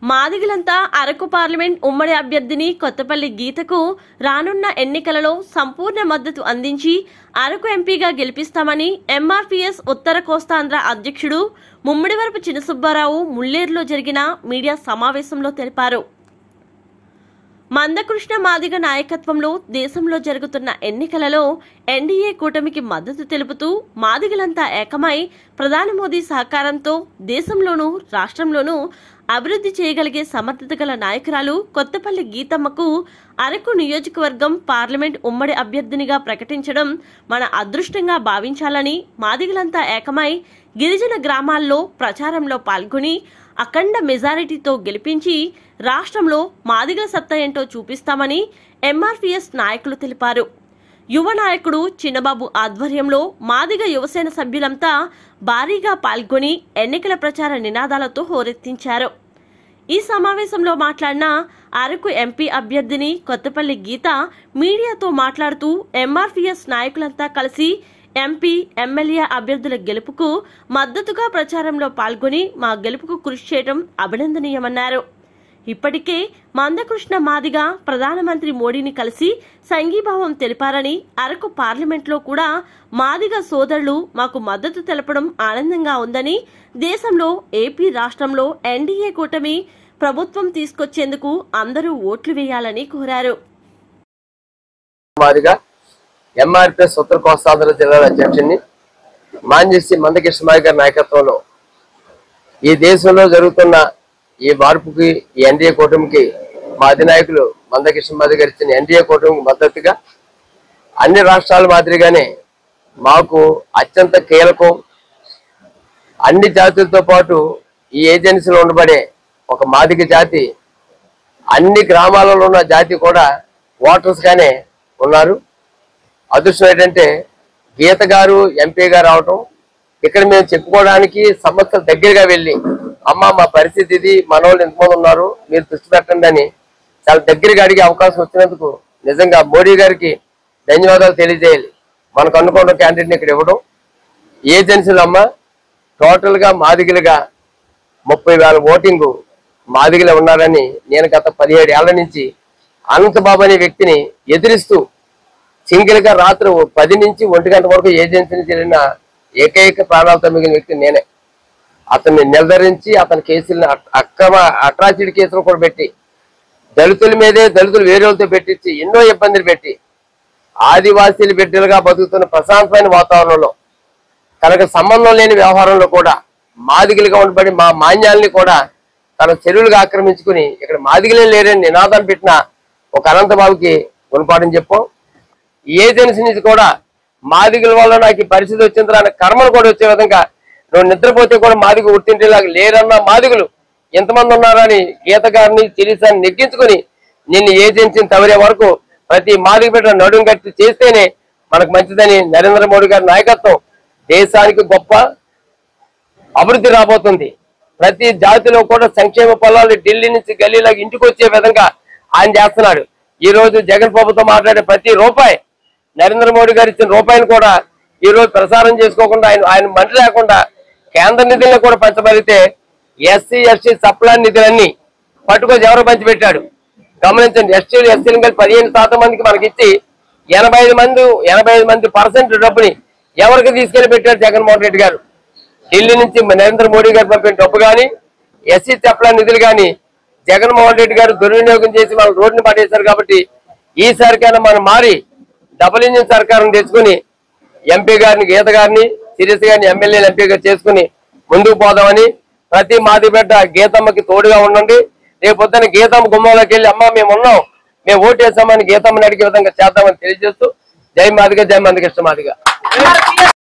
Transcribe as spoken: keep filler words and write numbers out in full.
మాదిగలంతా Araku parliament ఉమ్మడి అభ్యర్థిని కొత్తపల్లి గీతకు రానున్న ఎన్నికలలో సంపూర్ణ మద్దతు అందించి అరకు ఎంపీగా గెలిపిస్తామని ఎంఆర్పీఎస్ ఉత్తర కోస్తాంధ్ర అధ్యక్షుడు ముమ్మిడివరపు చినసుబ్బారావు ముల్లేరులో జరిగిన మీడియా సమావేశంలో తెలిపారు. మందకృష్ణ మాదిగ నాయకత్వంలో దేశంలో జరుగుతున్న ఎన్నికలలో ఎన్డీఏ కూటమికి మద్దతు తెలుపుతూ మాదిగలంతా ఏకమై ప్రధాని మోదీ సహకారంతో దేశంలోనూ రాష్ట్రంలోనూ అభివృద్ధి చేయగలిగే సమర్థత గల నాయకురాలు కొత్తపల్లి గీతమ్మకు అరకు నియోజకవర్గం పార్లమెంట్ ఉమ్మడి అభ్యర్థినిగా ప్రకటించడం మన అదృష్టంగా భావించాలని మాదిగలంతా ఏకమై గిరిజన గ్రామాల్లో ప్రచారంలో పాల్గొని అఖండ మెజారిటీతో గెలిపించి రాష్ట్రంలో మాదిగల సత్తా ఏంటో చూపిస్తామని ఎంఆర్పీఎస్ నాయకులు తెలిపారు. యువ నాయకుడు చిన్నబాబు ఆధ్వర్యంలో మాదిగ యువసేన సభ్యులంతా భారీగా పాల్గొని ఎన్నికల ప్రచార నినాదాలతో హోరెత్తించారు. ఈ సమావేశంలో మాట్లాడిన అరకు ఎంపీ అభ్యర్థిని కొత్తపల్లి గీత మీడియాతో మాట్లాడుతూ ఎంఆర్పీఎస్ నాయకులంతా కలిసి ఎంపీ ఎమ్మెల్యే అభ్యర్థుల గెలుపుకు మద్దతుగా ప్రచారంలో పాల్గొని మా గెలుపుకు కృషి చేయడం అభినందనీయమన్నారు. ఇప్పటికే మందకృష్ణ మాదిగ ప్రధానమంత్రి మోడీని కలిసి సంఘీభావం తెలిపారని, అరకు పార్లమెంట్లో కూడా మాదిగ సోదరులు మాకు మద్దతు తెలపడం ఆనందంగా ఉందని, దేశంలో ఏపీ రాష్ట్రంలో ఎన్డీఏ కూటమి ప్రభుత్వం తీసుకొచ్చేందుకు అందరూ ఓట్లు వేయాలని కోరారు. ఎంఆర్పీఎస్ ఉత్తర కోస్తాంధ్ర జిల్లాల అధ్యక్షుడిని మాంజేసి మందకృష్ణ మాదిగ గారి నాయకత్వంలో ఈ దేశంలో జరుగుతున్న ఈ మార్పుకి ఈ ఎన్డీఏ కూటమికి మా అధినాయకులు మందకృష్ణ మాదిగ గారు ఇచ్చిన ఎన్డీఏ కూటమికి మద్దతుగా అన్ని రాష్ట్రాల మాదిరిగానే మాకు అత్యంత కీలకం. అన్ని జాతులతో పాటు ఈ ఏజెన్సీలో ఉండబడే ఒక మాదిగ జాతి, అన్ని గ్రామాలలో ఉన్న జాతి కూడా ఓటర్స్ గానే ఉన్నారు. అదృష్టం ఏంటంటే గీత గారు ఎంపీగా రావటం, ఇక్కడ మేము చెప్పుకోవడానికి సమస్యలు దగ్గరగా వెళ్ళి అమ్మ మా పరిస్థితి ఇది, మన వాళ్ళు ఎంతమంది ఉన్నారు, మీరు దృష్టి పెట్టండి అని చాలా దగ్గరగా అడిగే అవకాశం వచ్చినందుకు నిజంగా మోడీ గారికి ధన్యవాదాలు తెలియజేయాలి. మనకు అనుకున్న క్యాండిడేట్ని ఇక్కడ ఇవ్వడం. ఏజెన్సీలు అమ్మ టోటల్గా మాదిగలుగా ముప్పై వేల ఓటింగు మాదిగలే ఉన్నారని నేను గత పదిహేడు ఏళ్ల నుంచి అనంతబాబు అనే వ్యక్తిని ఎదిరిస్తూ సింగిల్ గా రాత్రి పది నుంచి ఒంటి గంట వరకు ఏజెన్సీని చేరిన ఏకైక ప్రాణాలతో మిగిలిన వ్యక్తి నేనే. అతన్ని నిర్ధారించి అతని కేసులను అక్రమ అట్రాసిటీ కేసులు కూడా పెట్టి దళితుల మీదే దళితులు వేరేలతో పెట్టించి ఎన్నో ఇబ్బందులు పెట్టి ఆదివాసీలు బిడ్డలుగా బతుకుతున్న ప్రశాంతమైన వాతావరణంలో తనకు సంబంధం లేని వ్యవహారంలో కూడా మాదిగలుగా ఉండబడి మా మాన్యాల్ని కూడా తన చెరువులుగా ఆక్రమించుకుని ఇక్కడ మాదిగలే లేరని నినాదం పెట్టిన ఒక అనంతబాబుకి గుణపాఠం చెప్పాం. ఏజెన్సీ నుంచి కూడా మాదిగల వల్ల నాకు ఈ పరిస్థితి వచ్చిన తర్వాత కర్మలు కూడా వచ్చే విధంగా నువ్వు నిద్రపోతే కూడా మాదిగ గుర్తించేలాగా లేరన్న మాదిగలు ఎంతమంది ఉన్నారని గీత గారిని చిరీసాన్ని నెగ్గించుకుని నిన్ను ఏజెన్సీని తవరే వరకు ప్రతి మాదిగ బిడ్డ నడుం కట్టి చేస్తేనే మనకు మంచిదని నరేంద్ర మోడీ గారి నాయకత్వం దేశానికి గొప్ప అభివృద్ధి రాబోతుంది. ప్రతి జాతిలో కూడా సంక్షేమ ఫలాలు ఢిల్లీ నుంచి గల్లీలాగా ఇంటికి వచ్చే విధంగా ఆయన చేస్తున్నాడు. ఈ రోజు జగన్ ప్రభుత్వం మాట్లాడే ప్రతి రూపాయి నరేంద్ర మోడీ గారు ఇచ్చిన రూపాయిని కూడా ఈ రోజు ప్రసారం చేసుకోకుండా ఆయన ఆయన మంత్రి లేకుండా కేంద్ర నిధులను కూడా పంచబడితే ఎస్సీ ఎస్టీ సప్లా నిధులన్నీ పట్టుకొని ఎవరు పంచిపెట్టాడు గమనించండి. ఎస్టీలు ఎస్సీలు కలిసి పదిహేను శాతం మందికి మనకి ఇచ్చి ఎనభై ఐదు మంది ఎనభై ఐదు మంది పర్సెంట్ డబ్బుని ఎవరికి తీసుకెళ్లి పెట్టారు జగన్మోహన్ రెడ్డి గారు. ఢిల్లీ నుంచి నరేంద్ర మోడీ గారు పంపిన డబ్బు కానీ ఎస్సీ సప్లా నిధులు కానీ జగన్మోహన్ రెడ్డి గారు దుర్వినియోగం చేసి వాళ్ళ రోడ్డుని పడేశారు. కాబట్టి ఈసారికైనా మనం మారి డబుల్ ఇంజిన్ సర్కారును తెచ్చుకుని ఎంపీ గారిని గీత గారిని సిరీస్ గారిని ఎమ్మెల్యేలు ఎంపీగా చేసుకుని ముందుకు పోదామని, ప్రతి మాది బిడ్డ గీతమ్మకి తోడుగా ఉండండి. రేపు పొద్దున్న గీతమ్మ గుమ్మంలోకి వెళ్ళి అమ్మ మేము ఉన్నాం, మేము ఓటు వేసామని గీతమ్మని అడిగే విధంగా చేద్దామని తెలియజేస్తూ జై మాదిగ, జై మందకృష్ణ మాదిగ.